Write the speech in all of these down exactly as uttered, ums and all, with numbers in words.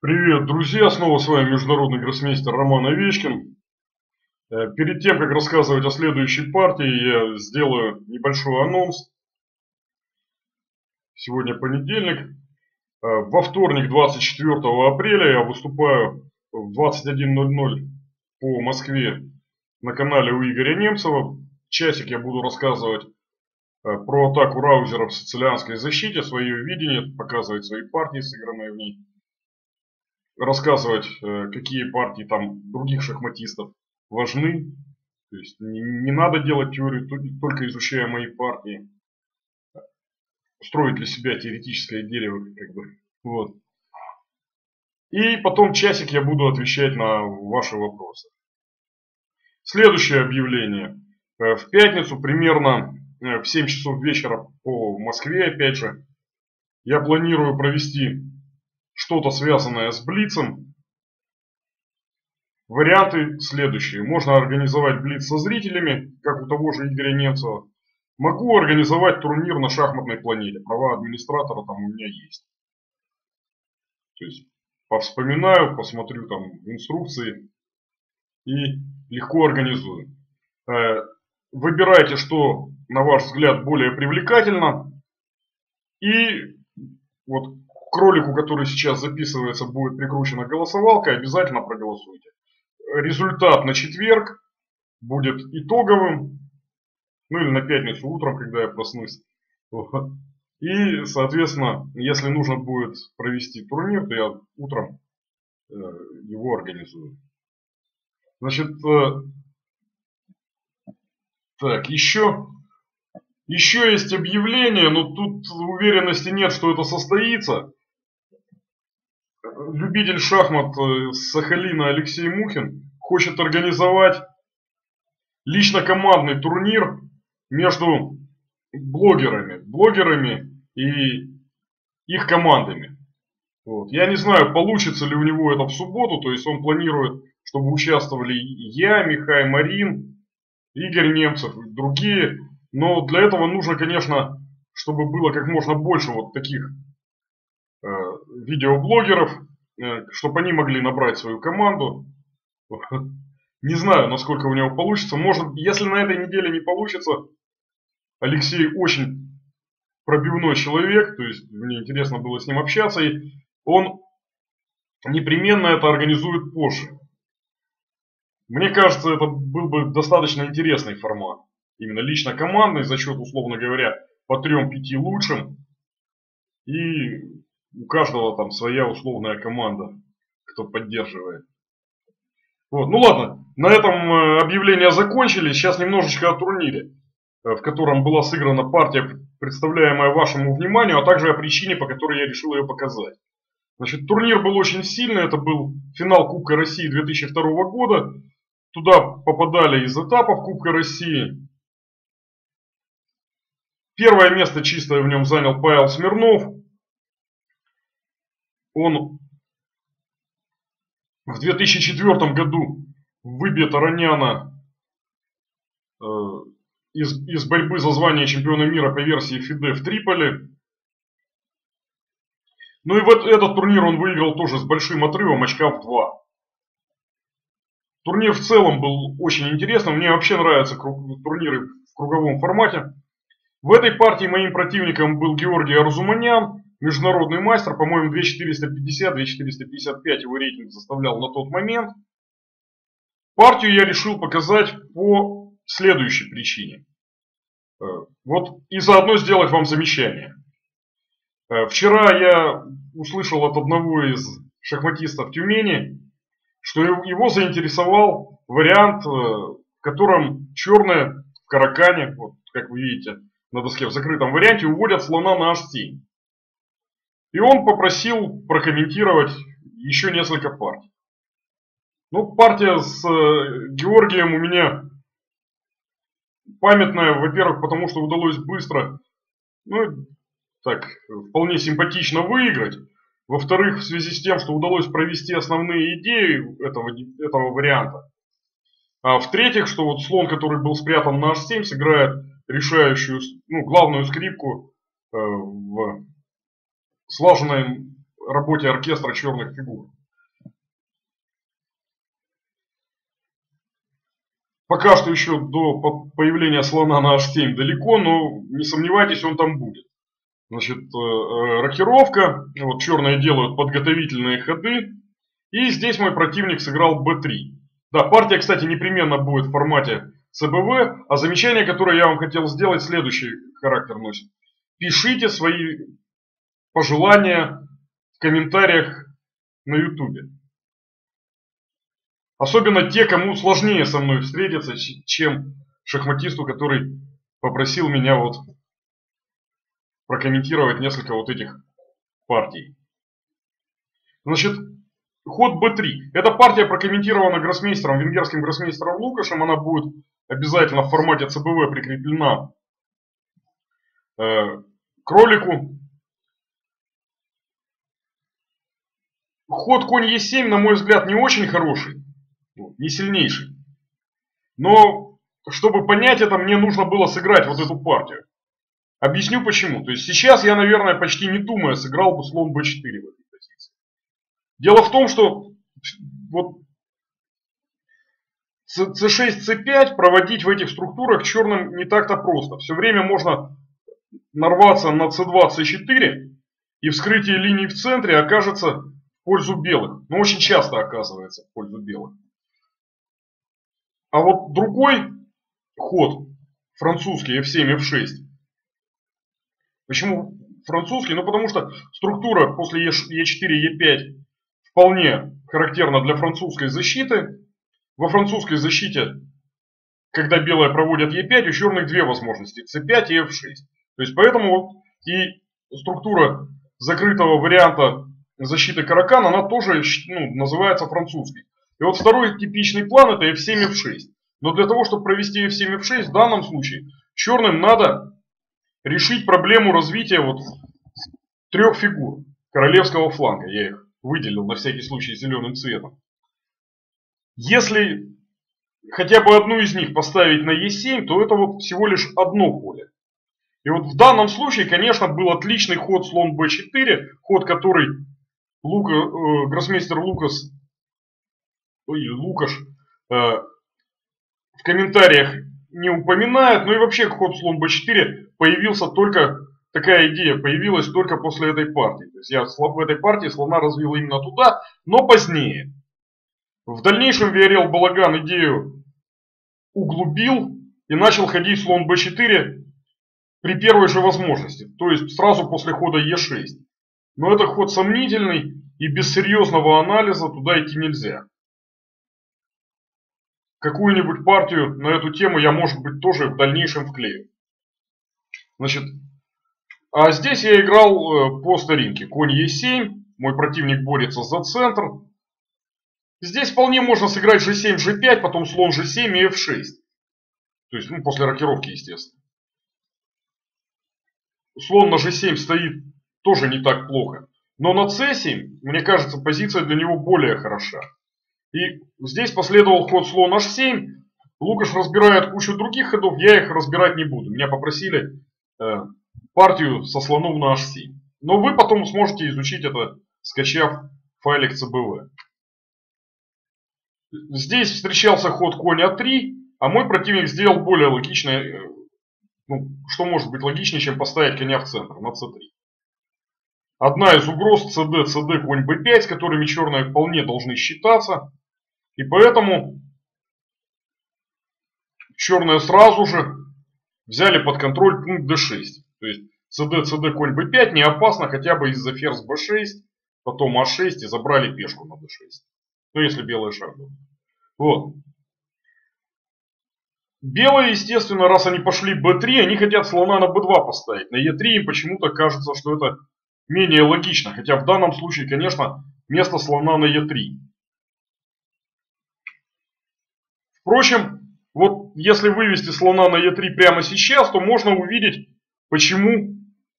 Привет, друзья! Снова с вами международный гроссмейстер Роман Овечкин. Э, Перед тем, как рассказывать о следующей партии, я сделаю небольшой анонс. Сегодня понедельник. Э, Во вторник, двадцать четвёртого апреля, я выступаю в двадцать один ноль ноль по Москве на канале у Игоря Немцева. Часик я буду рассказывать э, про атаку раузера в сицилианской защите, свое видение, показывать свои партии, сыгранные в ней. Рассказывать, какие партии там других шахматистов важны. То есть не, не надо делать теорию, только изучая мои партии. Строить для себя теоретическое дерево. Как бы. Вот. И потом часик я буду отвечать на ваши вопросы. Следующее объявление. В пятницу примерно в семь часов вечера по Москве, опять же, я планирую провести что-то связанное с блицем. Варианты следующие. Можно организовать блиц со зрителями, как у того же Игоря Немцева. Могу организовать турнир на шахматной планете. Права администратора там у меня есть. То есть повспоминаю, посмотрю там инструкции и легко организую. Выбирайте, что на ваш взгляд более привлекательно. И вот к ролику, который сейчас записывается, будет прикручена голосовалка. Обязательно проголосуйте. Результат на четверг будет итоговым, ну или на пятницу утром, когда я проснусь. Вот. И, соответственно, если нужно будет провести турнир, то я утром э, его организую. Значит, э, так, еще, еще есть объявление, но тут уверенности нет, что это состоится. Любитель шахмат с Сахалина Алексей Мухин хочет организовать лично командный турнир между блогерами, блогерами и их командами. Вот. Я не знаю, получится ли у него это в субботу, то есть он планирует, чтобы участвовали я, Михай Марин, Игорь Немцев и другие. Но для этого нужно, конечно, чтобы было как можно больше вот таких э, видеоблогеров, э, чтобы они могли набрать свою команду. Не знаю, насколько у него получится. Может, если на этой неделе не получится, Алексей очень пробивной человек, то есть мне интересно было с ним общаться, и он непременно это организует позже. Мне кажется, это был бы достаточно интересный формат. Именно лично командный, за счет, условно говоря, по трем-пяти лучшим. И у каждого там своя условная команда, кто поддерживает. Вот. Ну ладно, на этом объявления закончились. Сейчас немножечко о турнире, в котором была сыграна партия, представляемая вашему вниманию, а также о причине, по которой я решил ее показать. Значит, турнир был очень сильный, это был финал Кубка России две тысячи второго года. Туда попадали из этапов Кубка России. Первое место чистое в нем занял Павел Смирнов. Он в две тысячи четвёртом году выбил Тараняна э, из, из борьбы за звание чемпиона мира по версии ФИДЕ в Триполи. Ну и вот этот турнир он выиграл тоже с большим отрывом, очка в два. Турнир в целом был очень интересным. Мне вообще нравятся турниры в круговом формате. В этой партии моим противником был Георгий Арзуманян, международный мастер, по-моему, две тысячи четыреста пятьдесят — две тысячи четыреста пятьдесят пять его рейтинг составлял на тот момент. Партию я решил показать по следующей причине. Вот и заодно сделать вам замечание. Вчера я услышал от одного из шахматистов Тюмени, что его заинтересовал вариант, в котором черные в Каракане, вот как вы видите на доске в закрытом варианте, уводят слона на аш семь. И он попросил прокомментировать еще несколько партий. Ну, партия с Георгием у меня памятная, во-первых, потому что удалось быстро, ну, так, вполне симпатично выиграть. Во-вторых, в связи с тем, что удалось провести основные идеи этого, этого варианта. А в-третьих, что вот слон, который был спрятан на аш семь, сыграет решающую, ну, главную скрипку э, в слаженном работе оркестра черных фигур. Пока что еще до появления слона на аш семь далеко, но не сомневайтесь, он там будет. Значит, рокировка, вот черные делают подготовительные ходы, и здесь мой противник сыграл бэ три. Да, партия, кстати, непременно будет в формате цэ бэ вэ, а замечание, которое я вам хотел сделать, следующий характер носит. Пишите свои пожелания в комментариях на ютубе. Особенно те, кому сложнее со мной встретиться, чем шахматисту, который попросил меня вот прокомментировать несколько вот этих партий. Значит, ход бэ три. Эта партия прокомментирована гроссмейстером, венгерским гроссмейстером Лукашем. Она будет обязательно в формате цэ бэ вэ прикреплена э, к ролику. Ход конь е семь, на мой взгляд, не очень хороший, не сильнейший. Но, чтобы понять это, мне нужно было сыграть вот эту партию. Объясню почему. То есть сейчас я, наверное, почти не думая, сыграл бы слон бэ четыре в этой позиции. Дело в том, что вот цэ шесть, цэ пять проводить в этих структурах черным не так-то просто. Все время можно нарваться на цэ два, цэ четыре, и вскрытие линий в центре окажется в пользу белых. Но очень часто оказывается в пользу белых. А вот другой ход, французский эф семь, эф шесть. Почему французский? Ну потому что структура после е четыре, е пять вполне характерна для французской защиты. Во французской защите, когда белые проводят е пять, у черных две возможности, цэ пять и эф шесть. То есть поэтому и структура закрытого варианта защиты Каракан, она тоже, ну, называется французской. И вот второй типичный план это эф семь, эф шесть. Но для того, чтобы провести эф семь, эф шесть, в данном случае черным надо решить проблему развития вот трех фигур королевского фланга. Я их выделил на всякий случай зеленым цветом. Если хотя бы одну из них поставить на е семь, то это вот всего лишь одно поле. И вот в данном случае, конечно, был отличный ход слон бэ четыре, ход, который Лука, э, гроссмейстер Лукас, ой, Лукаш э, в комментариях не упоминает. Ну и вообще ход слон бэ четыре появился только, такая идея появилась только после этой партии. То есть я в этой партии слона развил именно туда, но позднее. В дальнейшем Виорел Балаган идею углубил и начал ходить слон бэ четыре при первой же возможности. То есть сразу после хода е шесть. Но это ход сомнительный и без серьезного анализа туда идти нельзя. Какую-нибудь партию на эту тему я, может быть, тоже в дальнейшем вклею. Значит, а здесь я играл по старинке. Конь е семь, мой противник борется за центр. Здесь вполне можно сыграть же семь, же пять, потом слон же семь и эф шесть. То есть, ну, после рокировки, естественно. Слон на же семь стоит тоже не так плохо. Но на цэ семь, мне кажется, позиция для него более хороша. И здесь последовал ход слон аш семь. Лукаш разбирает кучу других ходов, я их разбирать не буду. Меня попросили э, партию со слоном на аш семь. Но вы потом сможете изучить это, скачав файлик цэ бэ вэ. Здесь встречался ход конь а три, а мой противник сделал более логичное, ну, что может быть логичнее, чем поставить коня в центр, на цэ три. Одна из угроз цэ дэ, цэ дэ, конь бэ пять, с которыми черные вполне должны считаться. И поэтому черные сразу же взяли под контроль пункт дэ шесть. То есть цэ дэ, цэ дэ, конь бэ пять не опасно хотя бы из-за ферзь бэ шесть, потом а шесть и забрали пешку на дэ шесть. Ну, если белые шаг был. Вот. Белые, естественно, раз они пошли бэ три, они хотят слона на бэ два поставить. На е три им почему-то кажется, что это менее логично. Хотя в данном случае, конечно, место слона на е три. Впрочем, вот если вывести слона на е три прямо сейчас, то можно увидеть, почему,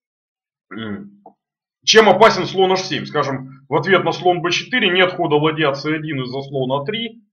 чем опасен слон аш семь. Скажем, в ответ на слон бэ четыре нет хода ладья цэ один из-за слона а три.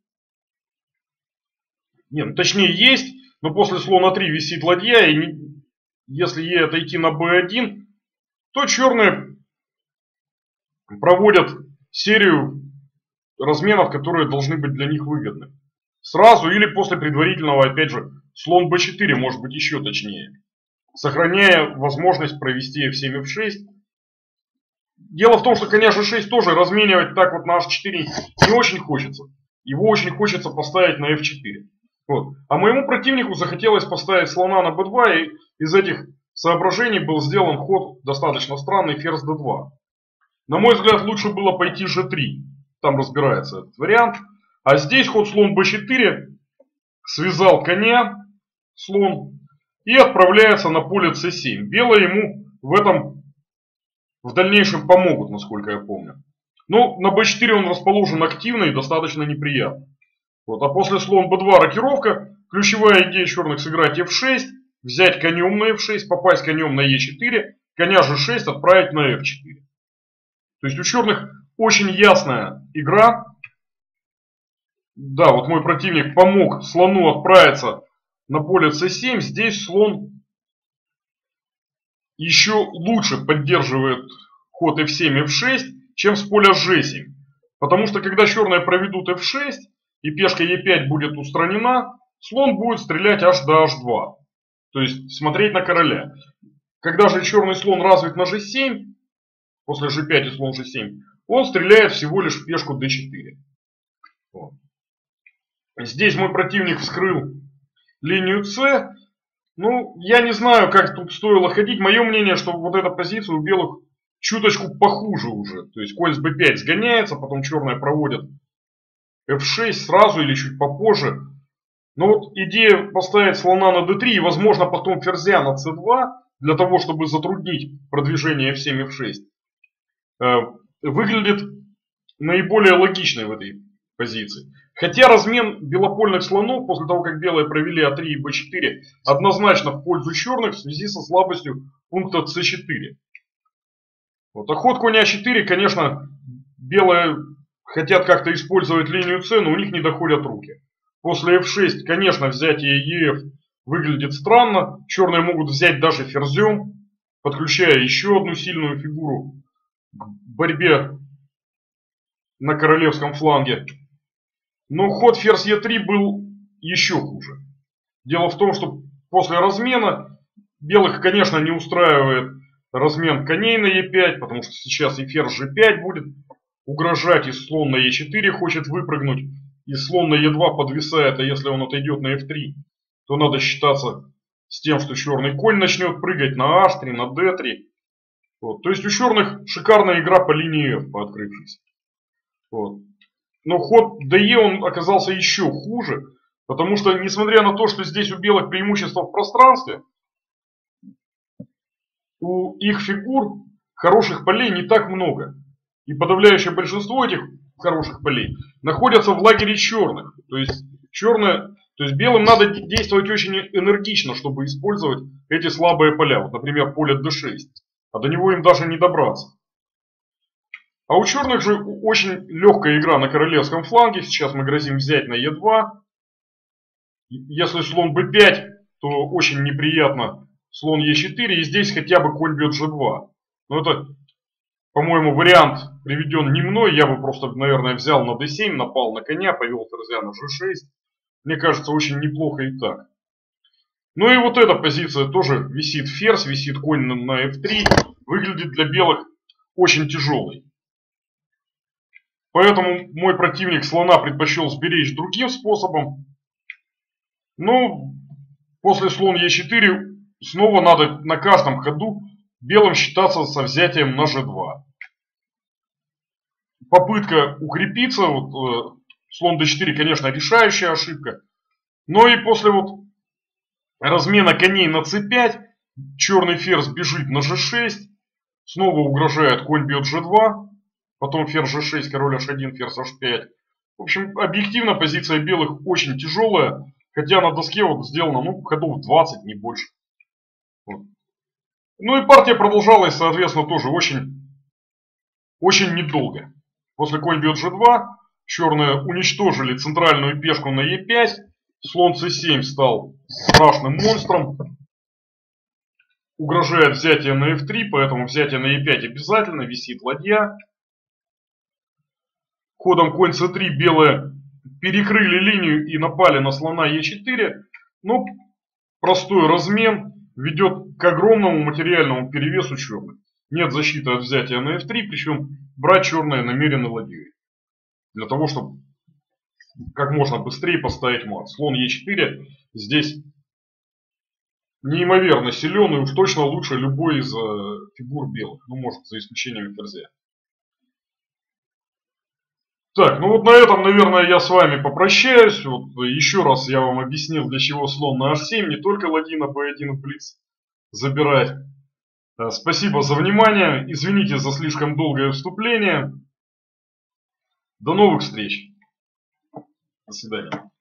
Не, ну, точнее есть, но после слона а три висит ладья, и не, если ей отойти на бэ один, то черные проводят серию разменов, которые должны быть для них выгодны. Сразу или после предварительного, опять же, слон бэ четыре, может быть еще точнее. Сохраняя возможность провести эф семь эф шесть. Дело в том, что коня же шесть тоже разменивать так вот на аш четыре не очень хочется. Его очень хочется поставить на эф четыре. Вот. А моему противнику захотелось поставить слона на бэ два, и из этих соображений был сделан ход достаточно странный, ферзь дэ два. На мой взгляд, лучше было пойти жэ три. Там разбирается этот вариант. А здесь ход слон бэ четыре, связал коня, слон, и отправляется на поле цэ семь. Белые ему в этом в дальнейшем помогут, насколько я помню. Но на бэ четыре он расположен активно и достаточно неприятно. Вот. А после слон бэ два рокировка. Ключевая идея черных сыграть эф шесть, взять конем на эф шесть, попасть конем на е четыре, коня же шесть отправить на эф четыре. То есть у черных очень ясная игра. Да, вот мой противник помог слону отправиться на поле цэ семь. Здесь слон еще лучше поддерживает ход эф семь эф шесть, чем с поля жэ семь. Потому что когда черные проведут эф шесть и пешка е пять будет устранена, слон будет стрелять аж до аш два. То есть смотреть на короля. Когда же черный слон развит на жэ семь, после жэ пять и слон жэ семь, он стреляет всего лишь в пешку дэ четыре. Вот. Здесь мой противник вскрыл линию С. Ну, я не знаю, как тут стоило ходить. Мое мнение, что вот эта позиция у белых чуточку похуже уже. То есть конь с бэ пять сгоняется, потом черные проводят эф шесть сразу или чуть попозже. Но вот идея поставить слона на дэ три и, возможно, потом ферзя на цэ два, для того, чтобы затруднить продвижение эф семь эф шесть, выглядит наиболее логичной в этой позиции. Хотя размен белопольных слонов после того, как белые провели а три и бэ четыре, однозначно в пользу черных в связи со слабостью пункта цэ четыре. Вот. А ход конь а четыре, конечно, белые хотят как-то использовать линию С, но у них не доходят руки. После эф шесть, конечно, взятие е эф выглядит странно. Черные могут взять даже ферзем, подключая еще одну сильную фигуру к борьбе на королевском фланге. Но ход ферзь е три был еще хуже. Дело в том, что после размена белых, конечно, не устраивает размен коней на е пять, потому что сейчас и ферзь жэ пять будет угрожать, и слон на е четыре хочет выпрыгнуть, и слон на е два подвисает, а если он отойдет на эф три, то надо считаться с тем, что черный конь начнет прыгать на аш три, на дэ три. Вот. То есть у черных шикарная игра по линии F, по открывшейся. Вот. Но ход дэ он оказался еще хуже, потому что, несмотря на то, что здесь у белых преимущество в пространстве, у их фигур хороших полей не так много. И подавляющее большинство этих хороших полей находятся в лагере черных. То есть, черные, то есть белым надо действовать очень энергично, чтобы использовать эти слабые поля. Вот, например, поле дэ шесть. А до него им даже не добраться. А у черных же очень легкая игра на королевском фланге. Сейчас мы грозим взять на е два. Если слон бэ пять, то очень неприятно слон е четыре. И здесь хотя бы конь бьет жэ два. Но это, по-моему, вариант приведен не мной. Я бы просто, наверное, взял на дэ семь, напал на коня, повел ферзя на жэ шесть. Мне кажется, очень неплохо и так. Ну и вот эта позиция тоже висит ферзь, висит конь на эф три. Выглядит для белых очень тяжелой. Поэтому мой противник слона предпочел сберечь другим способом. Но после слон е четыре снова надо на каждом ходу белым считаться со взятием на жэ два. Попытка укрепиться, вот, э, слон дэ четыре, конечно, решающая ошибка. Но и после вот размена коней на цэ пять черный ферзь бежит на жэ шесть. Снова угрожает конь бьет жэ два. Потом ферзь жэ шесть, король аш один, ферзь аш пять. В общем, объективно позиция белых очень тяжелая. Хотя на доске вот сделано, ну, ходов двадцать, не больше. Вот. Ну и партия продолжалась, соответственно, тоже очень, очень недолго. После конь бьет жэ два, черные уничтожили центральную пешку на е пять. Слон цэ семь стал страшным монстром. Угрожает взятие на эф три, поэтому взятие на е пять обязательно, висит ладья. ходом конь цэ три белые перекрыли линию и напали на слона е четыре. Но простой размен ведет к огромному материальному перевесу черных. Нет защиты от взятия на эф три, причем брать черные намерены ладьей. Для того, чтобы как можно быстрее поставить мат. Слон е четыре здесь неимоверно силен и уж точно лучше любой из э, фигур белых. Ну, может, за исключением ферзя. Так, ну вот на этом, наверное, я с вами попрощаюсь. Вот еще раз я вам объяснил, для чего слон на аш семь, не только ладьи на бэ один в блиц забирать. Спасибо за внимание. Извините за слишком долгое вступление. До новых встреч. До свидания.